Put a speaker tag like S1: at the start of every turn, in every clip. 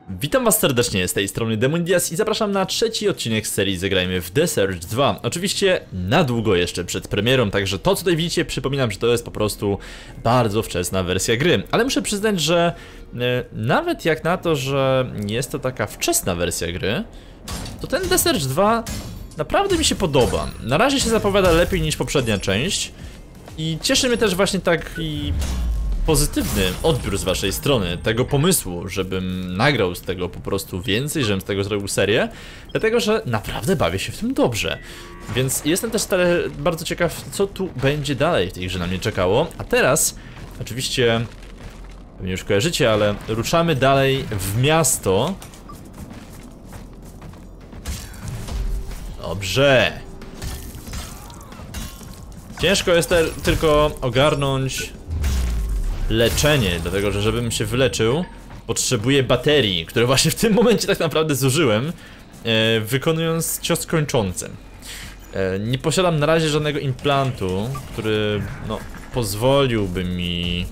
S1: Witam was serdecznie, z tej strony Demondias i zapraszam na trzeci odcinek z serii Zagrajmy w The Surge 2. Oczywiście na długo jeszcze przed premierą, także to co tutaj widzicie, przypominam, że to jest po prostu bardzo wczesna wersja gry. Ale muszę przyznać, że nawet jak na to, że jest to taka wczesna wersja gry, to ten The Surge 2 naprawdę mi się podoba. Na razie się zapowiada lepiej niż poprzednia część i cieszy mnie też właśnie taki pozytywny odbiór z waszej strony tego pomysłu, żebym nagrał z tego po prostu więcej, żebym z tego zrobił serię, dlatego że naprawdę bawię się w tym dobrze. Więc jestem też bardzo ciekaw, co tu będzie dalej w tej grze na mnie czekało. A teraz, oczywiście, pewnie już kojarzycie, ale ruszamy dalej w miasto. Dobrze. Ciężko jest tylko ogarnąć leczenie, dlatego że żebym się wyleczył, potrzebuję baterii, które właśnie w tym momencie tak naprawdę zużyłem, wykonując cios kończący. Nie posiadam na razie żadnego implantu, który pozwoliłby mi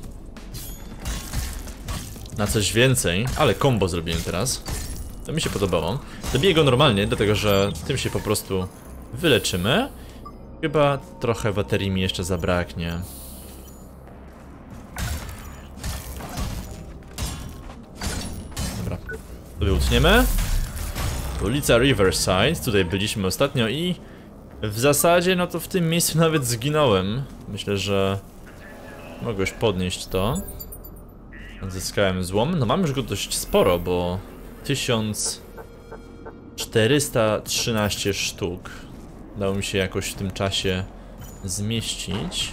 S1: na coś więcej, ale combo zrobiłem teraz. To mi się podobało. Zabiję go normalnie, dlatego że tym się po prostu wyleczymy. Chyba trochę baterii mi jeszcze zabraknie. Sobie utniemy. Ulica Riverside, tutaj byliśmy ostatnio i w zasadzie no to w tym miejscu nawet zginąłem. Myślę, że mogę już podnieść to. Odzyskałem złom, no mam już go dość sporo, bo 1413 sztuk dało mi się jakoś w tym czasie zmieścić.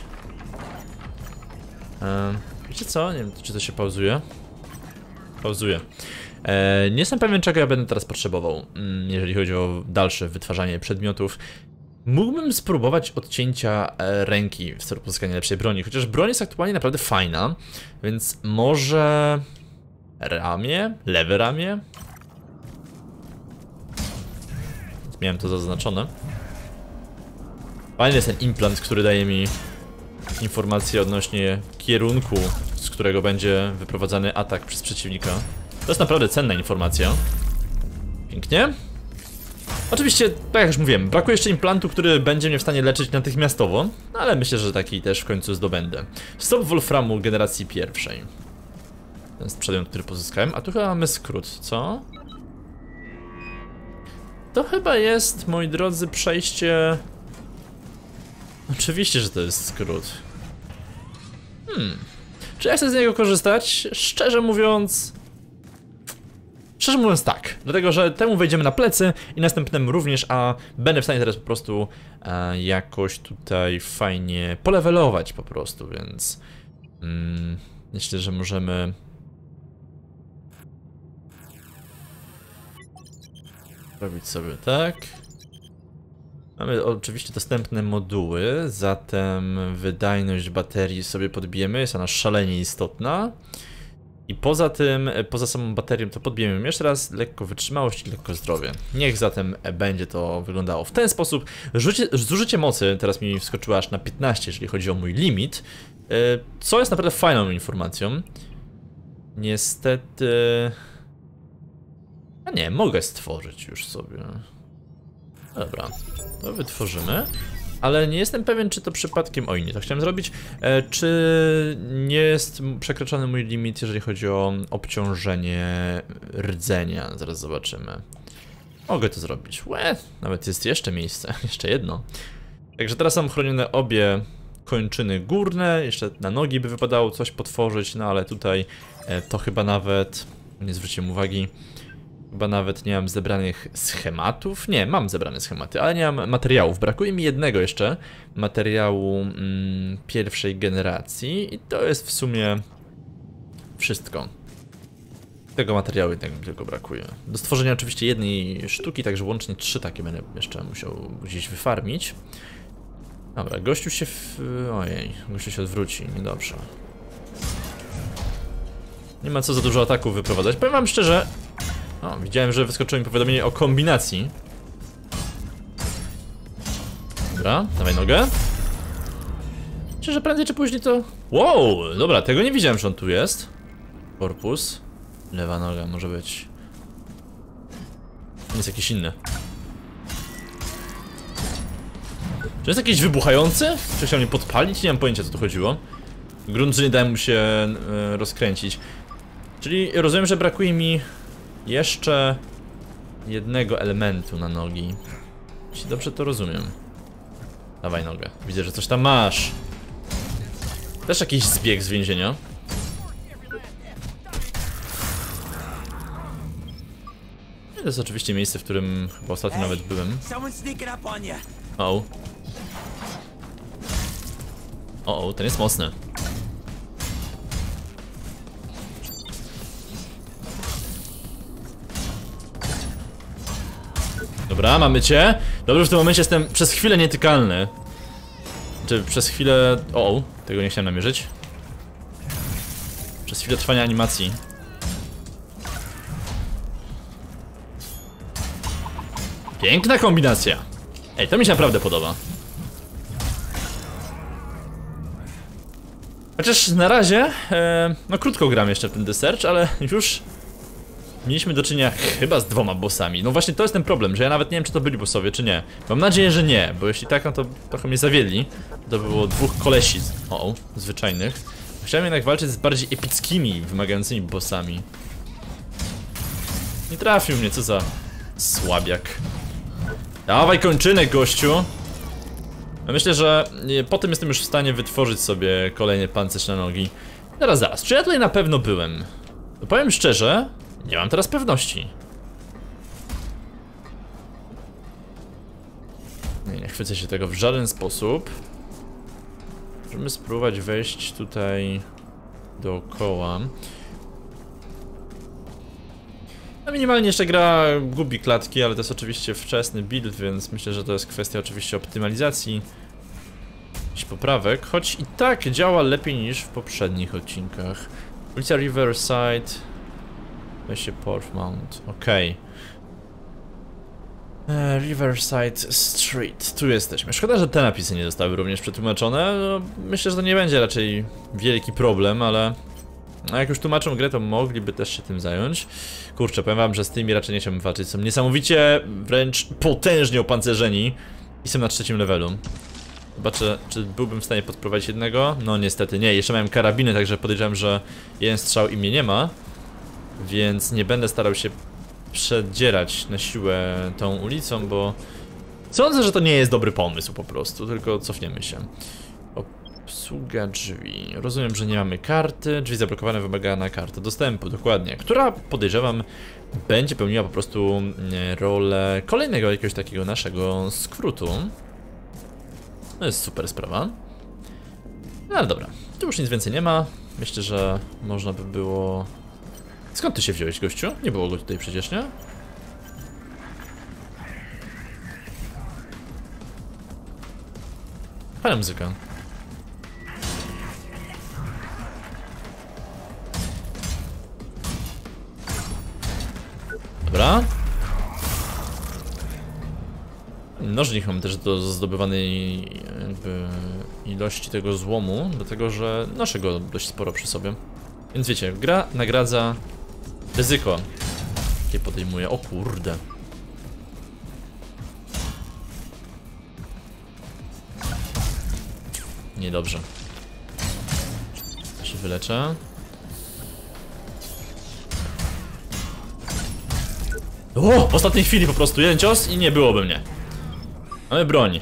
S1: Wiecie co? Nie wiem, czy to się pauzuje. Pauzuje. Nie jestem pewien, czego ja będę teraz potrzebował, jeżeli chodzi o dalsze wytwarzanie przedmiotów. Mógłbym spróbować odcięcia ręki w celu pozyskania lepszej broni, chociaż broń jest aktualnie naprawdę fajna, więc może ramię, lewe ramię. Miałem to zaznaczone. Fajny jest ten implant, który daje mi informacje odnośnie kierunku, z którego będzie wyprowadzany atak przez przeciwnika. To jest naprawdę cenna informacja. Pięknie. Oczywiście, tak jak już mówiłem, brakuje jeszcze implantu, który będzie mnie w stanie leczyć natychmiastowo, no ale myślę, że taki też w końcu zdobędę. Stop wolframu generacji pierwszej. Ten jest przedmiot, który pozyskałem, a tu chyba mamy skrót, co? To chyba jest, moi drodzy, przejście... Oczywiście, że to jest skrót. Czy ja chcę z niego korzystać? Szczerze mówiąc tak, dlatego że temu wejdziemy na plecy i następnemu również, a będę w stanie teraz po prostu jakoś tutaj fajnie polewelować po prostu, więc myślę, że możemy robić sobie tak. Mamy oczywiście dostępne moduły, zatem wydajność baterii sobie podbijemy, jest ona szalenie istotna. I poza tym, poza samą baterią to podbijemy jeszcze raz lekko wytrzymałość i lekko zdrowie. Niech zatem będzie to wyglądało w ten sposób. Zużycie mocy teraz mi wskoczyło aż na 15, jeżeli chodzi o mój limit, co jest naprawdę fajną informacją. Niestety... A nie, mogę stworzyć już sobie. Dobra, to wytworzymy. Ale nie jestem pewien, czy to przypadkiem... Oj, nie, to chciałem zrobić. Czy nie jest przekroczony mój limit, jeżeli chodzi o obciążenie rdzenia? Zaraz zobaczymy. Mogę to zrobić. Nawet jest jeszcze miejsce. Jeszcze jedno. Także teraz są chronione obie kończyny górne. Jeszcze na nogi by wypadało coś potworzyć, no ale tutaj to chyba nawet... Nie zwróciłem uwagi. Chyba nawet nie mam zebranych schematów. Nie, mam zebrane schematy, ale nie mam materiałów. Brakuje mi jednego jeszcze materiału pierwszej generacji i to jest w sumie wszystko. Tego materiału jednak mi tylko brakuje. Do stworzenia oczywiście jednej sztuki, także łącznie 3 takie będę jeszcze musiał gdzieś wyfarmić. Dobra, gościu się ojej, gościu się odwróci, niedobrze. Nie ma co za dużo ataków wyprowadzać. Powiem wam szczerze... O, widziałem, że wyskoczyło mi powiadomienie o kombinacji. Dobra, dawaj nogę. Myślę, że prędzej czy później to... Wow, dobra, tego nie widziałem, że on tu jest. Korpus. Lewa noga może być Jest jakiś inny. Czy jest jakiś wybuchający? Czy chciał mnie podpalić? Nie mam pojęcia, co tu chodziło. Grunt, że nie dałem mu się rozkręcić. Czyli rozumiem, że brakuje mi jeszcze jednego elementu na nogi. Jeśli dobrze to rozumiem. Dawaj nogę. Widzę, że coś tam masz. Też jakiś zbieg z więzienia. To jest oczywiście miejsce, w którym chyba ostatnio nawet byłem. O. O, ten jest mocny. Dobra, mamy cię. Dobrze, w tym momencie jestem przez chwilę nietykalny. Czy przez chwilę... O, tego nie chciałem namierzyć. Przez chwilę trwania animacji. Piękna kombinacja. Ej, to mi się naprawdę podoba. Chociaż na razie, no krótko gram jeszcze w ten The Search, ale już mieliśmy do czynienia chyba z 2 bossami. No właśnie to jest ten problem, że ja nawet nie wiem, czy to byli bossowie, czy nie. Mam nadzieję, że nie, bo jeśli tak, no to trochę mnie zawiedli. To było 2 kolesi, zwyczajnych. Chciałem jednak walczyć z bardziej epickimi, wymagającymi bossami. Nie trafił mnie, co za słabiak. Dawaj kończynek, gościu. Myślę, że po tym jestem już w stanie wytworzyć sobie kolejny pancerz na nogi. Zaraz, czy ja tutaj na pewno byłem? To powiem szczerze, nie mam teraz pewności. Nie chwycę się tego w żaden sposób. Możemy spróbować wejść tutaj dookoła. No minimalnie jeszcze gra gubi klatki, ale to jest oczywiście wczesny build, więc myślę, że to jest kwestia oczywiście optymalizacji. Jakichś poprawek, choć i tak działa lepiej niż w poprzednich odcinkach. Ulica Riverside. Weź się Portsmouth, okej. Riverside Street, tu jesteśmy. Szkoda, że te napisy nie zostały również przetłumaczone. No, myślę, że to nie będzie raczej wielki problem, ale... A jak już tłumaczą grę, to mogliby też się tym zająć. Kurczę, powiem wam, że z tymi raczej nie chciałbym walczyć. Są niesamowicie, wręcz potężnie opancerzeni. I są na 3. levelu. Zobaczę, czy byłbym w stanie podprowadzić jednego. No niestety nie, jeszcze miałem karabiny, także podejrzewam, że jeden strzał i mnie nie ma. Więc nie będę starał się przedzierać na siłę tą ulicą, bo... Sądzę, że to nie jest dobry pomysł po prostu, tylko cofniemy się. Obsługa drzwi. Rozumiem, że nie mamy karty. Drzwi zablokowane, wymagana karta dostępu, dokładnie. Która, podejrzewam, będzie pełniła po prostu rolę kolejnego jakiegoś takiego naszego skrótu. To jest super sprawa. No ale dobra, tu już nic więcej nie ma. Myślę, że można by było... Skąd ty się wziąłeś, gościu? Nie było go tutaj przecież, nie? Fajna muzyka. Dobra. Nożnik mam też do zdobywanej jakby ilości tego złomu, dlatego że noszę go dość sporo przy sobie. Więc wiecie, gra nagradza ryzyko, jakie podejmuje. O kurde. Niedobrze. Się wyleczę. O! W ostatniej chwili po prostu jeden cios i nie byłoby mnie. Mamy broń.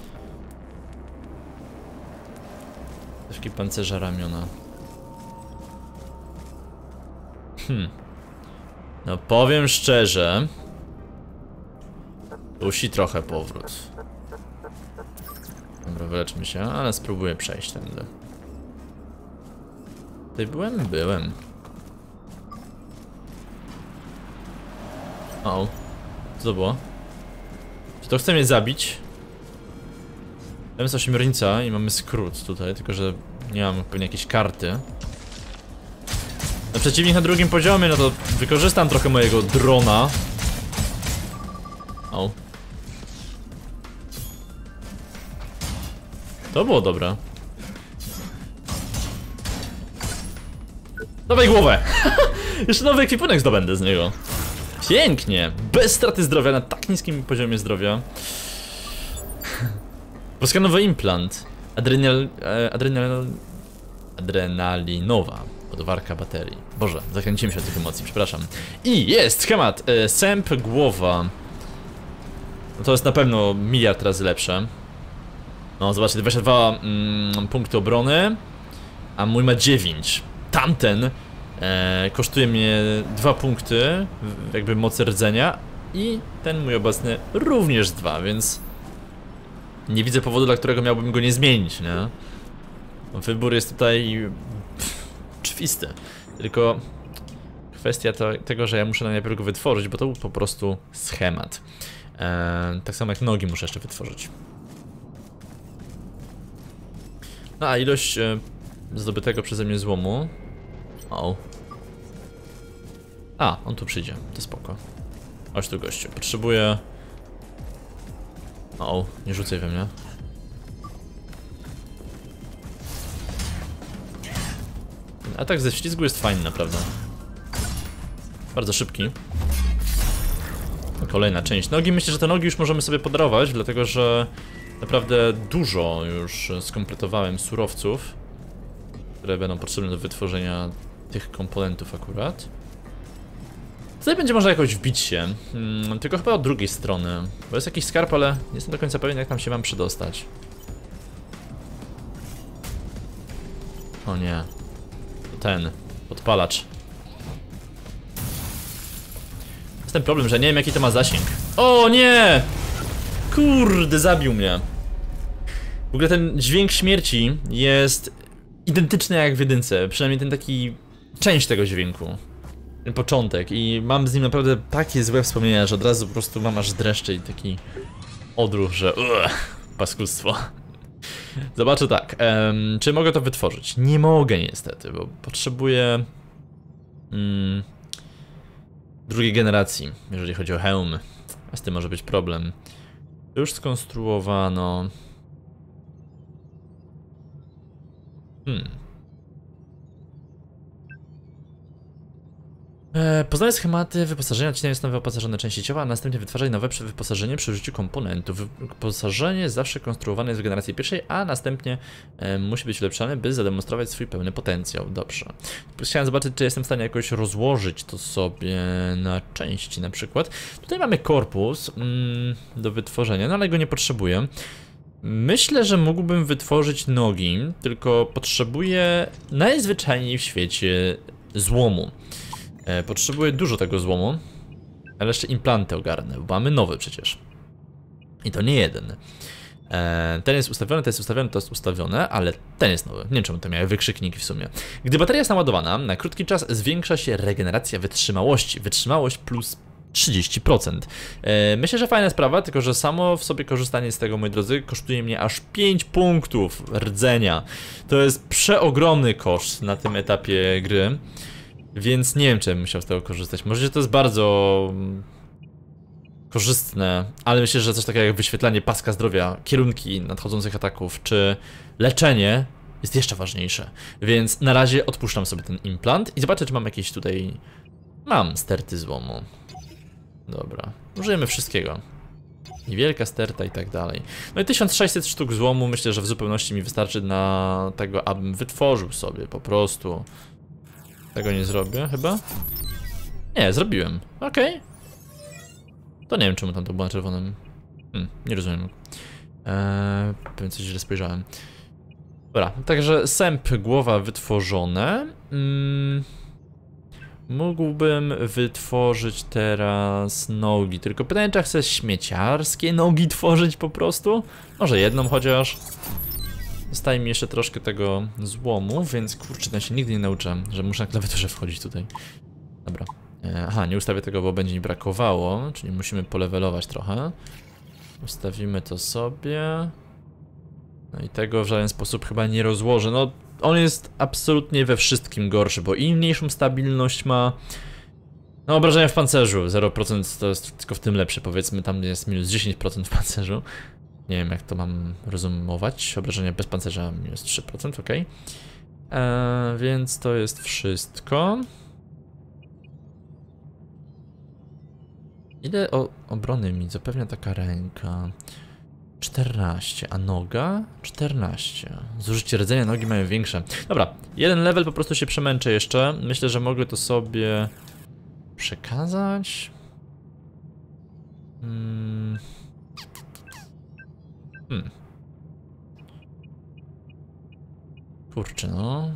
S1: Deszki pancerza ramiona. No powiem szczerze, kusi trochę powrót. Dobra, wyleczmy się, ale spróbuję przejść tędy. Tutaj byłem? Byłem. O, co to było? Czy to chce mnie zabić? Tam jest ośmiornica i mamy skrót tutaj, tylko że nie mam pewnie jakiejś karty. No przeciwnik na 2. poziomie, no to wykorzystam trochę mojego drona. O. To było dobre. Dawaj głowę! Jeszcze nowy ekwipunek zdobędę z niego. Pięknie! Bez straty zdrowia, na tak niskim poziomie zdrowia. Boskanowy implant. Adrenalinowa. Podwarka baterii. Boże, zakręciłem się od tych emocji, przepraszam. I jest schemat! Sęp, głowa. No to jest na pewno miliard razy lepsze. No zobaczcie, 22 punkty obrony, a mój ma 9. Tamten kosztuje mnie 2 punkty, jakby mocy rdzenia. I ten mój obecny również 2, więc nie widzę powodu, dla którego miałbym go nie zmienić, nie? Wybór jest tutaj oczywisty. Tylko kwestia tego, że ja muszę najpierw go wytworzyć, bo to był po prostu schemat. Tak samo jak nogi muszę jeszcze wytworzyć. No a ilość zdobytego przeze mnie złomu. O. A, on tu przyjdzie, to spoko. Chodź tu, gościu, potrzebuję. O, nie rzucaj we mnie. Atak ze ślizgu jest fajny, naprawdę. Bardzo szybki. Kolejna część nogi. Myślę, że te nogi już możemy sobie podarować, dlatego że naprawdę dużo już skompletowałem surowców, które będą potrzebne do wytworzenia tych komponentów akurat. Tutaj będzie można jakoś wbić się, tylko chyba od drugiej strony, bo jest jakiś skarb, ale nie jestem do końca pewien, jak tam się mam przydostać. O nie. To ten, podpalacz. Jest ten problem, że nie wiem, jaki to ma zasięg. O nie! Kurde, zabił mnie. W ogóle ten dźwięk śmierci jest identyczny jak w jedynce, przynajmniej ten taki, część tego dźwięku. Ten początek, i mam z nim naprawdę takie złe wspomnienia, że od razu po prostu mam aż dreszcze i taki odruch, że paskudstwo. Zobaczę tak, czy mogę to wytworzyć? Nie mogę niestety, bo potrzebuję drugiej generacji, jeżeli chodzi o hełm. A z tym może być problem. Już skonstruowano. Poznaję schematy wyposażenia, odcinając nowe wyposażone części ciała, a następnie wytwarzaj nowe wyposażenie przy użyciu komponentów. Wyposażenie jest zawsze konstruowane jest w generacji pierwszej, a następnie musi być ulepszane, by zademonstrować swój pełny potencjał. Dobrze. Chciałem zobaczyć, czy jestem w stanie jakoś rozłożyć to sobie na części na przykład. Tutaj mamy korpus do wytworzenia, no ale go nie potrzebuję. Myślę, że mógłbym wytworzyć nogi, tylko potrzebuję najzwyczajniej w świecie złomu. Potrzebuję dużo tego złomu, ale jeszcze implanty ogarnę, bo mamy nowy przecież. I to nie jeden. Ten jest ustawiony, to jest ustawione, to jest ustawione, ale ten jest nowy. Nie wiem, czemu to miały wykrzykniki w sumie. Gdy bateria jest naładowana, na krótki czas zwiększa się regeneracja wytrzymałości. Wytrzymałość plus 30%. Myślę, że fajna sprawa, tylko że samo w sobie korzystanie z tego, moi drodzy, kosztuje mnie aż 5 punktów rdzenia. To jest przeogromny koszt na tym etapie gry. Więc nie wiem, czy bym musiał z tego korzystać. Może to jest bardzo korzystne, ale myślę, że coś takiego jak wyświetlanie paska zdrowia, kierunki nadchodzących ataków, czy leczenie jest jeszcze ważniejsze. Więc na razie odpuszczam sobie ten implant i zobaczę, czy mam jakieś tutaj... Mam sterty złomu. Dobra, użyjemy wszystkiego. I wielka sterta i tak dalej. No i 1600 sztuk złomu myślę, że w zupełności mi wystarczy na tego, abym wytworzył sobie po prostu. Tego nie zrobię chyba? Nie, zrobiłem. Okej. To nie wiem, czemu tam to było na czerwonym. Nie rozumiem. Pewnie coś źle spojrzałem. Dobra, także sęp, głowa wytworzone. Mógłbym wytworzyć teraz nogi, tylko pytanie, czy chcę śmieciarskie nogi tworzyć po prostu? Może jedną chociaż. Zostaje mi jeszcze troszkę tego złomu, więc kurczę, ja się nigdy nie nauczę, że muszę na klawiaturze wchodzić tutaj. Dobra. Aha, nie ustawię tego, bo będzie mi brakowało, czyli musimy polewelować trochę. Ustawimy to sobie. No i tego w żaden sposób chyba nie rozłożę. No, on jest absolutnie we wszystkim gorszy, bo im mniejszą stabilność ma. No, obrażenia w pancerzu 0% to jest tylko w tym lepsze, powiedzmy, tam jest minus 10% w pancerzu. Nie wiem, jak to mam rozumować. Obrażenia bez pancerza minus 3%, ok. Więc to jest wszystko. Ile obrony mi zapewnia taka ręka? 14, a noga? 14. Zużycie rdzenia nogi mają większe. Dobra, jeden level, po prostu się przemęczę jeszcze. Myślę, że mogę to sobie przekazać. Kurczę, no.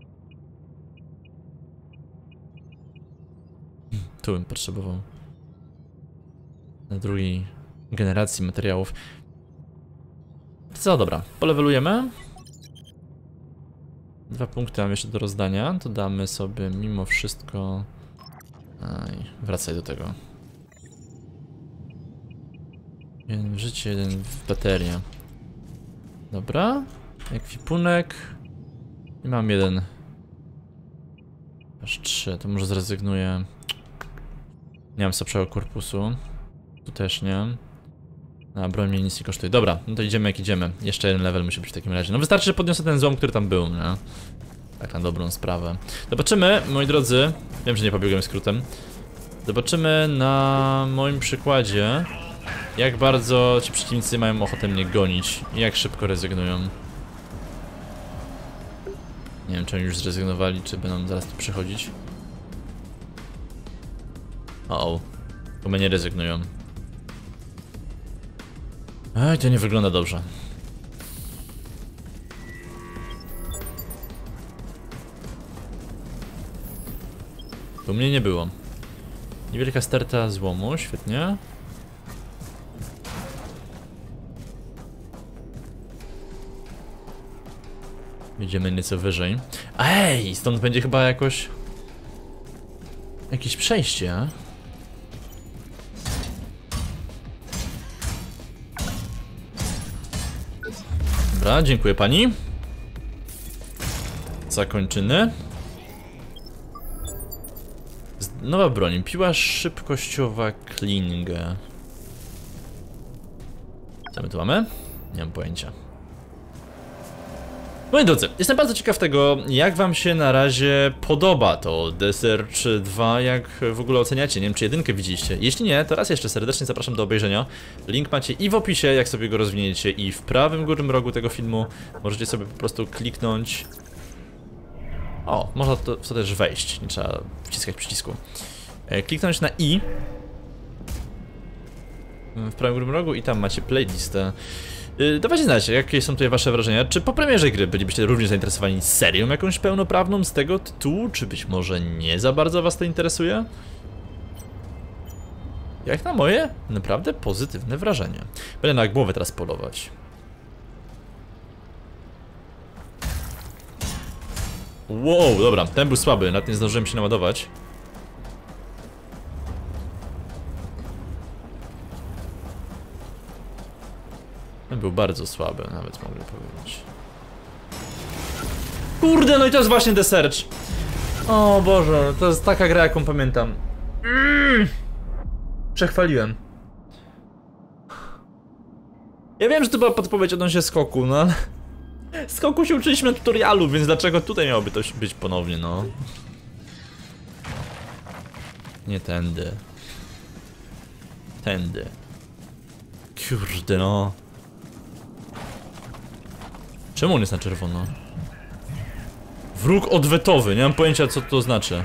S1: Tu bym potrzebował. Na drugiej generacji materiałów. Co, dobra, polewelujemy. 2 punkty mam jeszcze do rozdania, to damy sobie mimo wszystko... Aj, wracaj do tego. Jeden w życie, jeden w baterię. Dobra, ekwipunek. I mam jeden. Aż 3, to może zrezygnuję. Nie mam słabszego korpusu. Tu też nie. A broń mnie nic nie kosztuje. Dobra, no to idziemy jak idziemy. Jeszcze jeden level musi być w takim razie. No wystarczy, że podniosę ten złom, który tam był, nie? Tak na dobrą sprawę. Zobaczymy, moi drodzy. Wiem, że nie pobiegłem skrótem. Zobaczymy na moim przykładzie, jak bardzo ci przeciwnicy mają ochotę mnie gonić i jak szybko rezygnują. Nie wiem, czy oni już zrezygnowali, czy będą zaraz tu przychodzić. O, chyba nie rezygnują. Ej, to nie wygląda dobrze. Tu mnie nie było. Niewielka sterta złomu, świetnie. Idziemy nieco wyżej. Ej, stąd będzie chyba jakoś... jakieś przejście. Dobra, dziękuję pani. Zakończyny. Nowa broń, piła szybkościowa klingę. Co my tu mamy? Nie mam pojęcia. Moi drodzy, jestem bardzo ciekaw tego, jak wam się na razie podoba to The Search 2, jak w ogóle oceniacie, nie wiem czy jedynkę widzieliście. Jeśli nie, to raz jeszcze serdecznie zapraszam do obejrzenia. Link macie i w opisie, jak sobie go rozwiniecie, i w prawym górnym rogu tego filmu. Możecie sobie po prostu kliknąć. O, można w to też wejść, nie trzeba wciskać przycisku. Kliknąć na i w prawym górnym rogu i tam macie playlistę. Dawajcie znać, jakie są tutaj wasze wrażenia. Czy po premierze gry bylibyście również zainteresowani serią jakąś pełnoprawną z tego tytułu? Czy być może nie za bardzo was to interesuje? Jak na moje, naprawdę pozytywne wrażenie. Będę na głowę teraz polować. Wow, dobra, ten był słaby, nawet nie zdążyłem się naładować. Ten był bardzo słaby, nawet mogę powiedzieć. Kurde, no i to jest właśnie The Search. O Boże, to jest taka gra, jaką pamiętam. Przechwaliłem. Ja wiem, że to była podpowiedź odnośnie skoku, no ale... Skoku się uczyliśmy na tutorialu, więc dlaczego tutaj miałoby to być ponownie, no? Nie tędy. Tędy. Kurde, no. Czemu on jest na czerwono? Wróg odwetowy, nie mam pojęcia co to znaczy.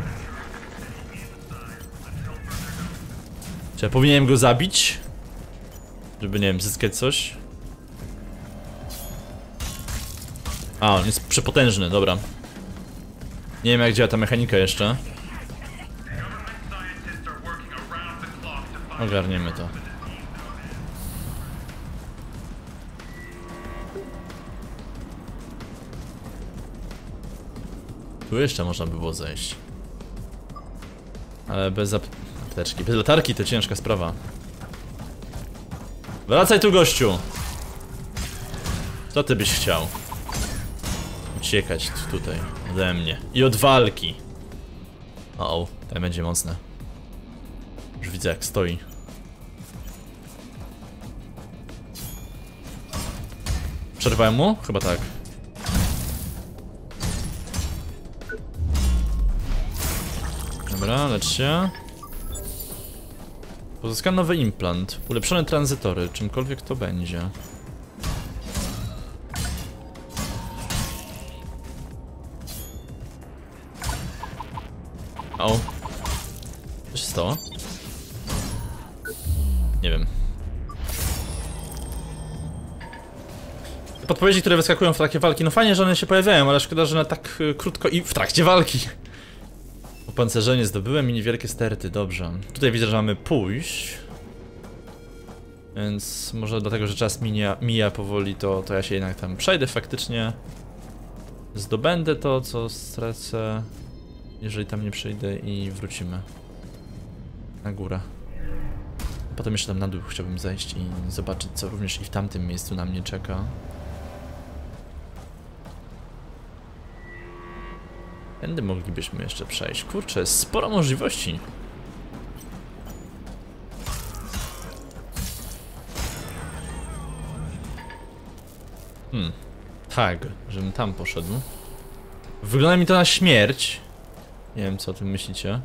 S1: Czy ja powinienem go zabić? Żeby, nie wiem, zyskać coś? A, on jest przepotężny, dobra. Nie wiem jak działa ta mechanika jeszcze. Ogarniemy to. Tu jeszcze można by było zejść. Ale bez apteczki, bez latarki to ciężka sprawa. Wracaj tu, gościu! Co ty byś chciał? Uciekać tutaj ode mnie i od walki. O, to będzie mocne. Już widzę jak stoi. Przerwałem mu? Chyba tak. Dobra, lecz się. Pozyskano nowy implant. Ulepszone tranzytory. Czymkolwiek to będzie. O. Co się stało? Nie wiem. Podpowiedzi, które wyskakują w trakcie walki. No fajnie, że one się pojawiają, ale szkoda, że na tak krótko i w trakcie walki. Opancerzenie zdobyłem i niewielkie sterty, dobrze. Tutaj widzę, że mamy pójść. Więc może dlatego, że czas mija powoli, to ja się jednak tam przejdę faktycznie. Zdobędę to, co stracę, jeżeli tam nie przyjdę i wrócimy na górę. Potem jeszcze tam na dół chciałbym zejść i zobaczyć, co również i w tamtym miejscu na mnie czeka. Tędy moglibyśmy jeszcze przejść. Kurczę, jest sporo możliwości. Tak, żebym tam poszedł. Wygląda mi to na śmierć. Nie wiem, co o tym myślicie.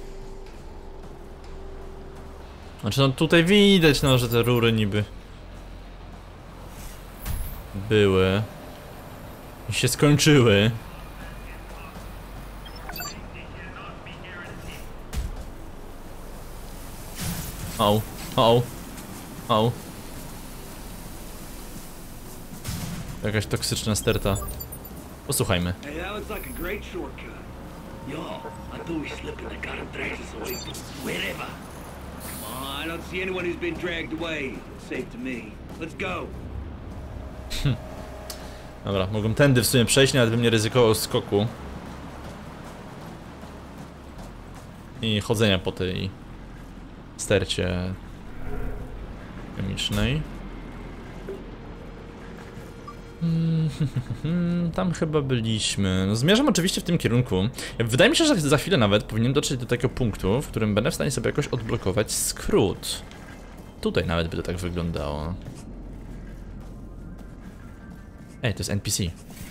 S1: Znaczy, no tutaj widać, no, że te rury niby były i się skończyły. O. Jakaś toksyczna sterta. Posłuchajmy. Dobra, mogłem tędy w sumie przejść, nawet bym nie ryzykował skoku i chodzenia po tej stercie chemicznej. Tam chyba byliśmy. No, zmierzam oczywiście w tym kierunku. Wydaje mi się, że za chwilę nawet powinien dotrzeć do takiego punktu, w którym będę w stanie sobie jakoś odblokować skrót. Tutaj nawet by to tak wyglądało. Ej, to jest NPC.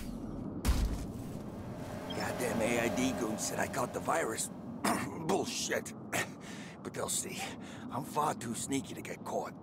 S2: Goddamn AID goons said I caught the virus. Bullshit. But they'll see. I'm far too sneaky to get caught.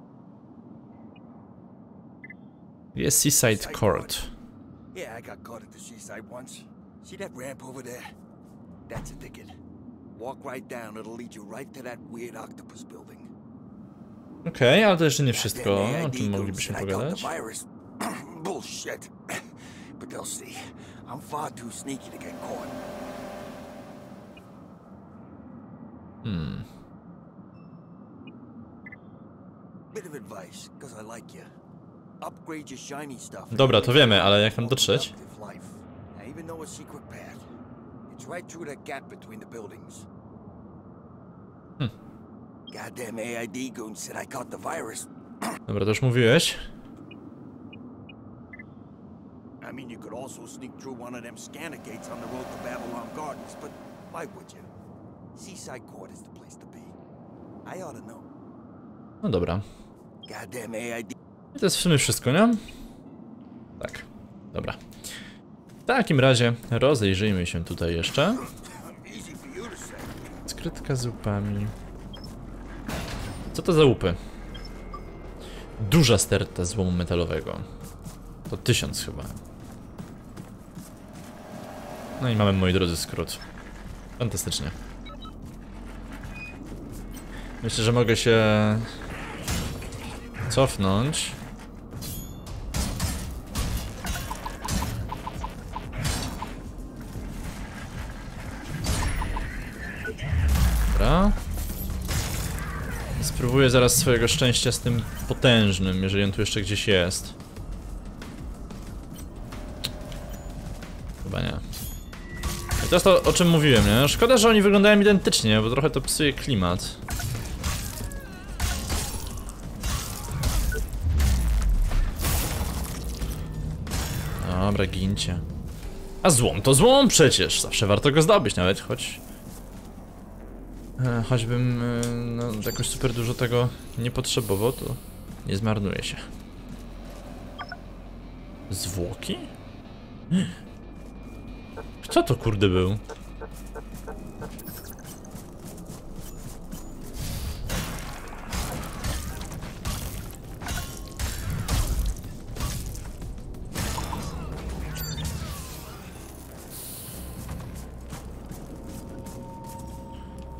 S1: Jest Seaside Court.
S2: Yeah, I got caught at the seaside once. See that ramp over there? That's a ticket. Walk right down, it'll lead you right to that weird octopus building.
S1: Okej, ale to jeszcze nie wszystko, o czym moglibyśmy pogadać.
S2: Bullshit. But they'll see. I'm far too sneaky to get caught. Bit of advice, because I like you. Upgrade your shiny stuff.
S1: Dobra, to wiemy, ale jak tam dotrzeć?
S2: Even though a secret path. It's right through that gap between the buildings. Goddamn AID goons said I caught the virus.
S1: Dobra, to już mówiłeś.
S2: I mean, you could also sneak through one of them scanner gates on the road to Babylon Gardens, but why would you? Seaside Court is the place to be. I ought to know.
S1: No dobra.
S2: Goddamn AID.
S1: I to jest w sumie wszystko, nie? Tak, dobra. W takim razie rozejrzyjmy się tutaj jeszcze. Skrytka z łupami. Co to za łupy? Duża sterta złomu metalowego. To 1000 chyba. No i mamy, moi drodzy, skrót. Fantastycznie. Myślę, że mogę się cofnąć. Dobra. Spróbuję zaraz swojego szczęścia z tym potężnym, jeżeli on tu jeszcze gdzieś jest. Chyba nie. I to jest to, o czym mówiłem, nie? Szkoda, że oni wyglądają identycznie, bo trochę to psuje klimat. Dobra, gincie. A złom to złom przecież. Zawsze warto go zdobyć, nawet choćbym no, jakoś super dużo tego nie potrzebował, to nie zmarnuje się. Zwłoki? Kto to kurde był?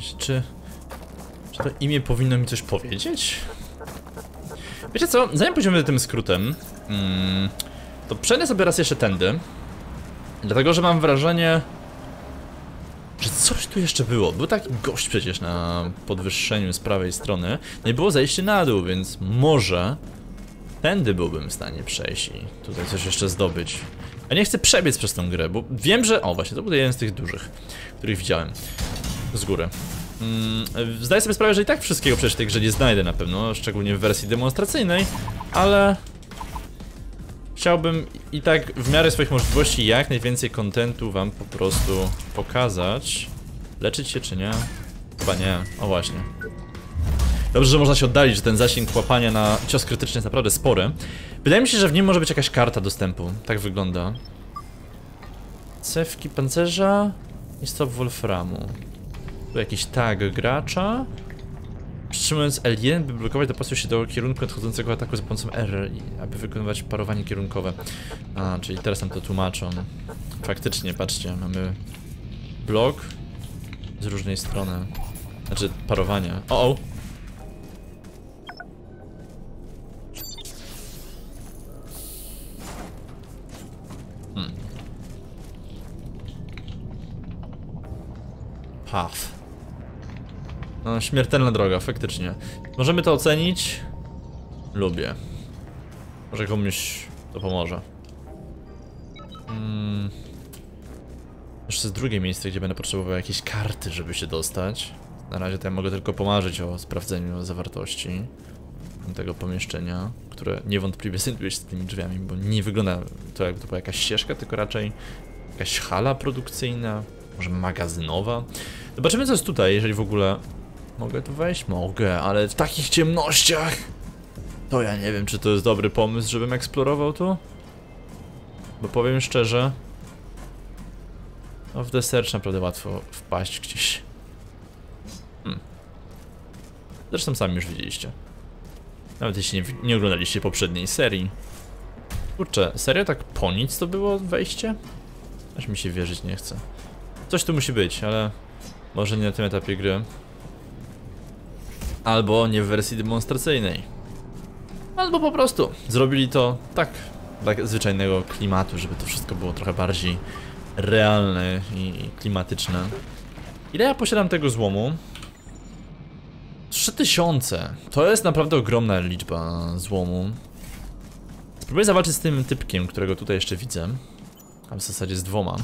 S1: Czy to imię powinno mi coś powiedzieć? Wiecie co, zanim pójdziemy tym skrótem, to przejdę sobie raz jeszcze tędy. Dlatego, że mam wrażenie, że coś tu jeszcze było. Był taki gość przecież na podwyższeniu z prawej strony. No i było zejście na dół, więc może tędy byłbym w stanie przejść i tutaj coś jeszcze zdobyć. Ja nie chcę przebiec przez tą grę, bo wiem, że... O, właśnie, to był jeden z tych dużych, których widziałem z góry. Zdaję sobie sprawę, że i tak wszystkiego przecież w tej grze nie znajdę na pewno, szczególnie w wersji demonstracyjnej, ale chciałbym i tak w miarę swoich możliwości jak najwięcej kontentu wam po prostu pokazać. Leczyć się czy nie? Chyba nie, o właśnie. Dobrze, że można się oddalić, że ten zasięg łapania na cios krytyczny jest naprawdę spory. Wydaje mi się, że w nim może być jakaś karta dostępu, tak wygląda. Cewki pancerza i stop wolframu. Tu jakiś tag gracza. Przytrzymując L1, by blokować, dopasować się do kierunku nadchodzącego ataku za pomocą R, aby wykonywać parowanie kierunkowe. A, czyli teraz nam to tłumaczą. Faktycznie, patrzcie, mamy blok z różnej strony. Znaczy, parowanie. O! Path. No, śmiertelna droga, faktycznie. Możemy to ocenić? Lubię. Może komuś to pomoże. Jeszcze jest drugie miejsce, gdzie będę potrzebował jakiejś karty, żeby się dostać. Na razie to ja mogę tylko pomarzyć o sprawdzeniu zawartości tego pomieszczenia, które niewątpliwie znajduje się z tymi drzwiami, bo nie wygląda to jakby to była jakaś ścieżka, tylko raczej jakaś hala produkcyjna, może magazynowa. Zobaczymy, co jest tutaj, jeżeli w ogóle... Mogę tu wejść? Mogę, ale w takich ciemnościach to ja nie wiem, czy to jest dobry pomysł, żebym eksplorował tu. Bo powiem szczerze, no w The Search naprawdę łatwo wpaść gdzieś. Zresztą sami już widzieliście. Nawet jeśli nie oglądaliście poprzedniej serii. Kurczę, serio tak po nic to było wejście? Aż mi się wierzyć nie chce. Coś tu musi być, ale może nie na tym etapie gry. Albo nie w wersji demonstracyjnej. Albo po prostu zrobili to tak dla zwyczajnego klimatu, żeby to wszystko było trochę bardziej realne i klimatyczne. Ile ja posiadam tego złomu? 3000. To jest naprawdę ogromna liczba złomu. Spróbuję zawalczyć z tym typkiem, którego tutaj jeszcze widzę. A w zasadzie z dwoma.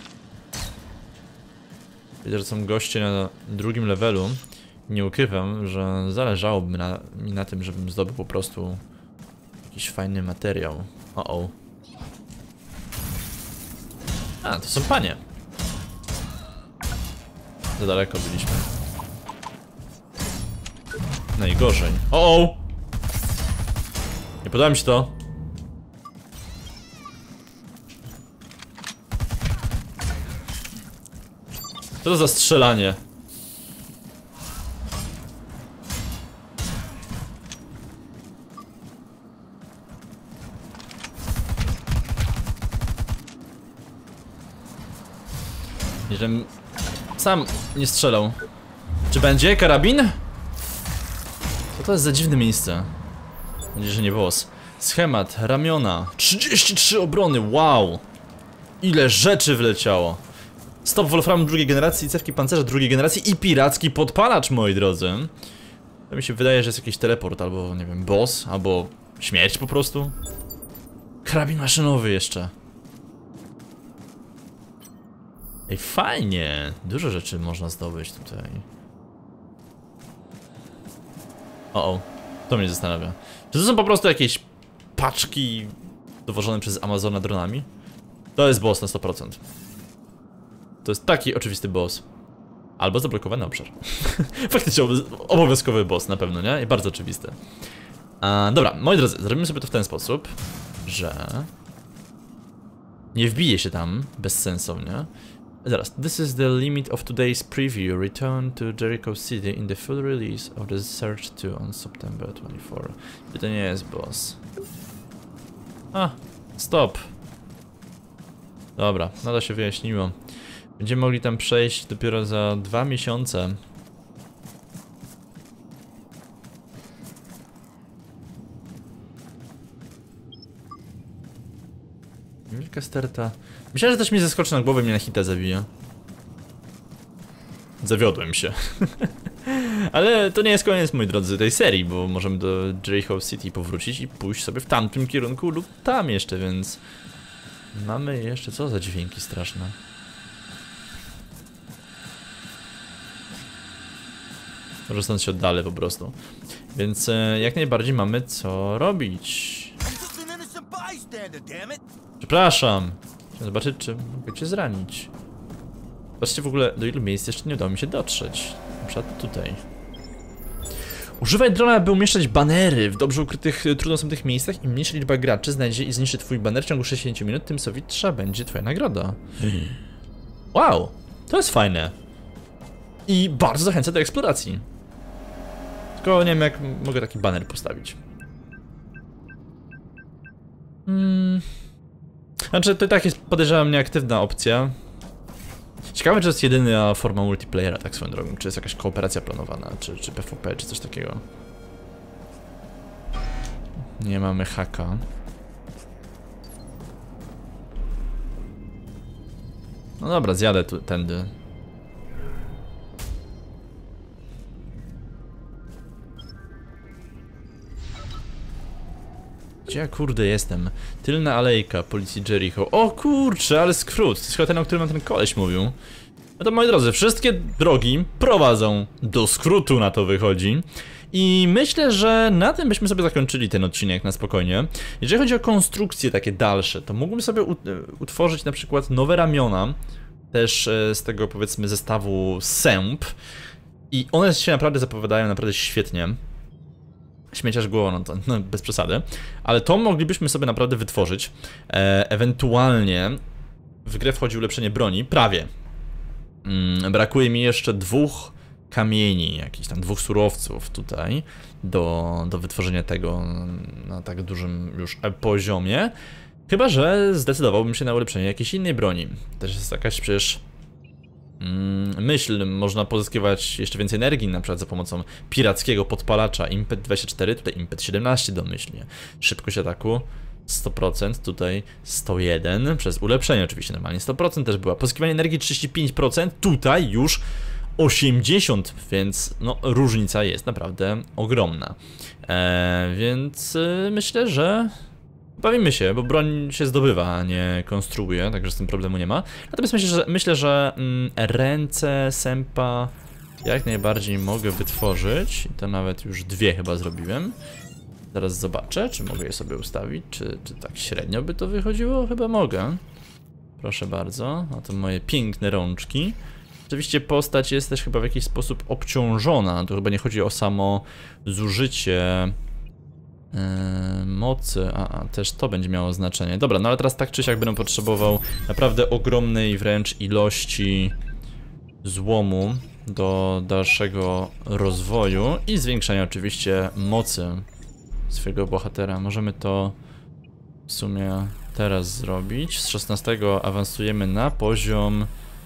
S1: Widzę, że są goście na drugim levelu. Nie ukrywam, że zależałoby mi na tym, żebym zdobył po prostu jakiś fajny materiał. A, to są panie. Za daleko byliśmy. Najgorzej. Nie podoba mi się to. Co to za strzelanie? Żebym sam nie strzelał. Czy będzie karabin? Co to jest za dziwne miejsce? Mam nadzieję, że nie boss. Schemat, ramiona, 33 obrony, wow! Ile rzeczy wleciało. Stop Wolfram drugiej generacji, cewki pancerza drugiej generacji i piracki podpalacz, moi drodzy. To mi się wydaje, że jest jakiś teleport, albo nie wiem, boss, albo śmierć po prostu. Karabin maszynowy jeszcze. Ej, fajnie! Dużo rzeczy można zdobyć tutaj. To mnie zastanawia. Czy to są po prostu jakieś paczki dowożone przez Amazona dronami? To jest boss na 100%. To jest taki oczywisty boss. Albo zablokowany obszar. Faktycznie obowiązkowy boss na pewno, nie? I bardzo oczywisty. Dobra, moi drodzy, zrobimy sobie to w ten sposób, że nie wbije się tam bezsensownie. Zaraz, this is the limit of today's preview. Return to Jericho City in the full release of the Search 2 on September 24. I to nie jest boss. Stop. Dobra, nada się wyjaśniło. Będziemy mogli tam przejść dopiero za 2 miesiące. Wielka sterta. Myślałem, że też mnie zaskoczy na głowę i mnie na hita zabije. Zawiodłem się. Ale to nie jest koniec, moi drodzy, tej serii, bo możemy do Jericho City powrócić i pójść sobie w tamtym kierunku lub tam jeszcze, więc... Mamy jeszcze... Co za dźwięki straszne? Może stąd się oddalę po prostu. Więc jak najbardziej mamy co robić. Przepraszam. Chciałem zobaczyć, czy mogę cię zranić. Zobaczcie w ogóle, do ilu miejsc jeszcze nie udało mi się dotrzeć. Na przykład tutaj. Używaj drona, by umieszczać banery w dobrze ukrytych, trudno dostępnych miejscach. Im mniejsza liczba graczy znajdzie i zniszczy twój baner w ciągu 60 minut, tym sowitsza będzie twoja nagroda. Wow, to jest fajne. I bardzo zachęcę do eksploracji. Tylko nie wiem, jak mogę taki baner postawić. Znaczy, to i tak jest, podejrzewam, nieaktywna opcja. Ciekawe, czy to jest jedyna forma multiplayera, tak swoją drogą. Czy jest jakaś kooperacja planowana, czy PvP, czy coś takiego. Nie mamy haka. No dobra, zjadę tu tędy. Gdzie ja kurde jestem? Tylna alejka policji Jericho. O kurczę, ale skrót. To jest chyba ten, o którym ten koleś mówił. No to moi drodzy, wszystkie drogi prowadzą do skrótu, na to wychodzi. I myślę, że na tym byśmy sobie zakończyli ten odcinek na spokojnie. Jeżeli chodzi o konstrukcje takie dalsze, to mógłbym sobie utworzyć na przykład nowe ramiona. Też z tego, powiedzmy, zestawu sęp. I one się naprawdę zapowiadają naprawdę świetnie. Śmieciarz głowa, no to no, bez przesady. Ale to moglibyśmy sobie naprawdę wytworzyć. Ewentualnie w grę wchodzi ulepszenie broni, prawie. Brakuje mi jeszcze 2 kamieni, jakichś tam 2 surowców tutaj do wytworzenia tego na tak dużym już poziomie. Chyba że zdecydowałbym się na ulepszenie jakiejś innej broni. Też jest jakaś przecież myśl, można pozyskiwać jeszcze więcej energii, na przykład za pomocą pirackiego podpalacza Impet 24, tutaj Impet 17 domyślnie. Szybkość ataku 100%, tutaj 101, przez ulepszenie oczywiście normalnie 100% też była. Pozyskiwanie energii 35%, tutaj już 80%, więc no różnica jest naprawdę ogromna. Więc myślę, że bawimy się, bo broń się zdobywa, a nie konstruuje, także z tym problemu nie ma. Natomiast myślę, że ręce sępa jak najbardziej mogę wytworzyć. I to nawet już 2 chyba zrobiłem. Zaraz zobaczę, czy mogę je sobie ustawić, czy tak średnio by to wychodziło? Chyba mogę. Proszę bardzo, oto moje piękne rączki. Oczywiście postać jest też chyba w jakiś sposób obciążona, to chyba nie chodzi o samo zużycie mocy, też to będzie miało znaczenie. Dobra, no ale teraz tak czy siak będę potrzebował naprawdę ogromnej wręcz ilości złomu do dalszego rozwoju i zwiększania oczywiście mocy swojego bohatera. Możemy to w sumie teraz zrobić. Z 16 awansujemy na poziom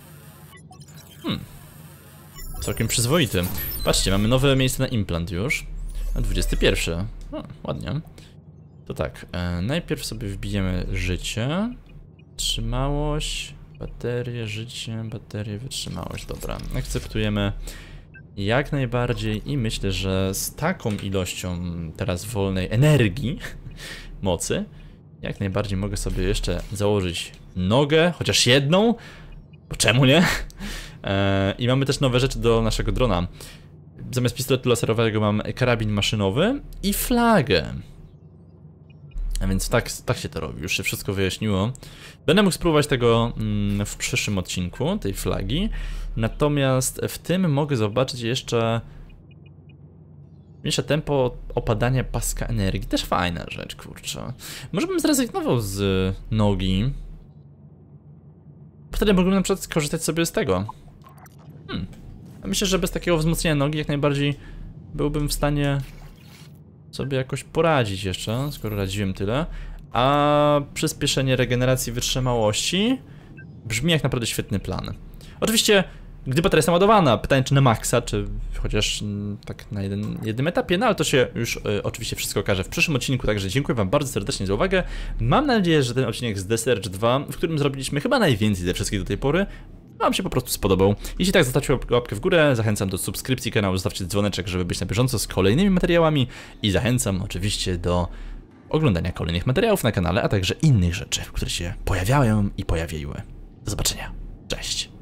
S1: całkiem przyzwoity. Patrzcie, mamy nowe miejsce na implant już. A 21. Ładnie. To tak, najpierw sobie wbijemy życie, wytrzymałość, baterię, życie, baterię, wytrzymałość. Dobra, akceptujemy jak najbardziej i myślę, że z taką ilością teraz wolnej energii, mocy, jak najbardziej mogę sobie jeszcze założyć nogę, chociaż jedną, bo czemu nie? I mamy też nowe rzeczy do naszego drona. Zamiast pistoletu laserowego mam karabin maszynowy i flagę. A więc tak się to robi, już się wszystko wyjaśniło. Będę mógł spróbować tego w przyszłym odcinku, tej flagi. Natomiast w tym mogę zobaczyć jeszcze mniejsze tempo opadania paska energii. Też fajna rzecz, kurczę. Może bym zrezygnował z nogi. Wtedy mógłbym na przykład skorzystać sobie z tego. Myślę, że bez takiego wzmocnienia nogi jak najbardziej byłbym w stanie sobie jakoś poradzić jeszcze, skoro radziłem tyle. A przyspieszenie regeneracji wytrzymałości brzmi jak naprawdę świetny plan. Oczywiście gdy bateria jest naładowana. Pytanie, czy na maksa, czy chociaż tak na jednym etapie, no ale to się już oczywiście wszystko okaże w przyszłym odcinku, także dziękuję wam bardzo serdecznie za uwagę. Mam nadzieję, że ten odcinek z The Surge 2, w którym zrobiliśmy chyba najwięcej ze wszystkich do tej pory, wam się po prostu spodobał. Jeśli tak, zostawcie łapkę w górę, zachęcam do subskrypcji kanału, zostawcie dzwoneczek, żeby być na bieżąco z kolejnymi materiałami i zachęcam oczywiście do oglądania kolejnych materiałów na kanale, a także innych rzeczy, które się pojawiają i pojawiły. Do zobaczenia. Cześć.